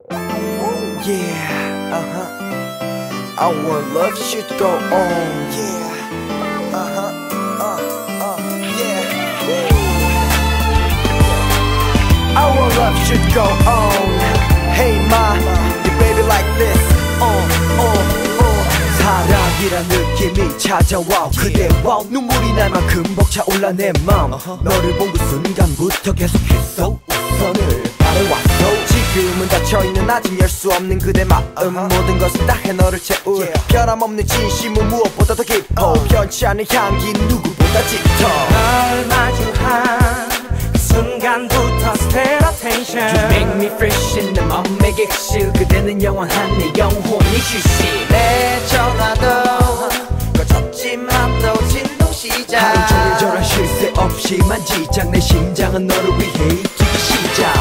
Yeah, our love should go on. Yeah, yeah. Our love should go on. Hey ma, you baby like this. 사랑이란 느낌이 찾아와 그대와 눈물이 날 만큼 벅차올라 내 맘. 너를 본 그 순간부터 계속해서 우선을 바래왔어. 지금은 닫혀있는 아직 열 수 없는 그대 마음. 모든 것을 다 해 너를 채울 변함없는 진심은 무엇보다 더 깊어. 변치 않는 향기 누구보다 짙어. 널 마주한 그 순간부터 State attention. You make me fresh in 내 맘에 객실. 그대는 영원한 내 영혼이 휴식. 내 전화도 꺼졌지만 또 진동 시작. 하루 종일 저런 쉴 새 없이 만지작. 내 심장은 너를 위해 뛰기 시작.